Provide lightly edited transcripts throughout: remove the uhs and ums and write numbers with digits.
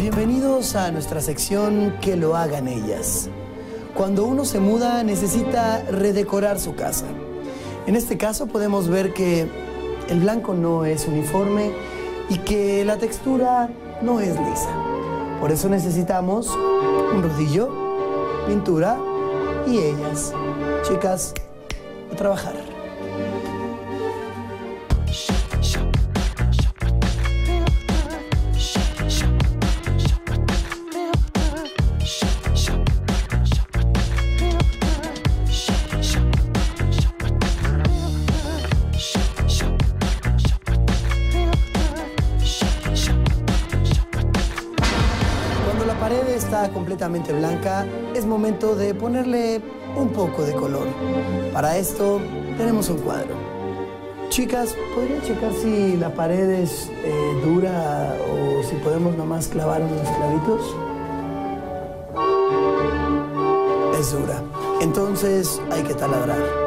Bienvenidos a nuestra sección Que lo hagan ellas. Cuando uno se muda necesita redecorar su casa. En este caso podemos ver que el blanco no es uniforme y que la textura no es lisa. Por eso necesitamos un rodillo, pintura y ellas. Chicas, a trabajar. La pared está completamente blanca, es momento de ponerle un poco de color. Para esto tenemos un cuadro. Chicas, ¿podrían checar si la pared es dura o si podemos nomás clavar unos clavitos? Es dura. Entonces hay que taladrar.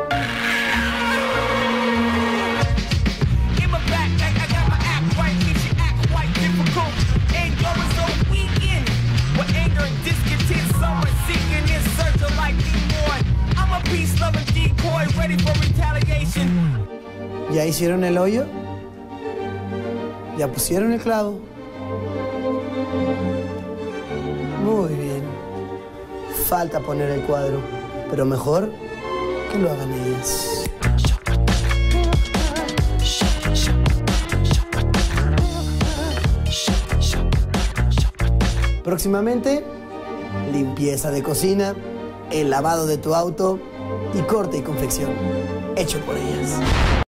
¿Ya hicieron el hoyo? ¿Ya pusieron el clavo? Muy bien. Falta poner el cuadro, pero mejor que lo hagan ellas. Próximamente, limpieza de cocina, el lavado de tu auto y corte y confección, hecho por ellas.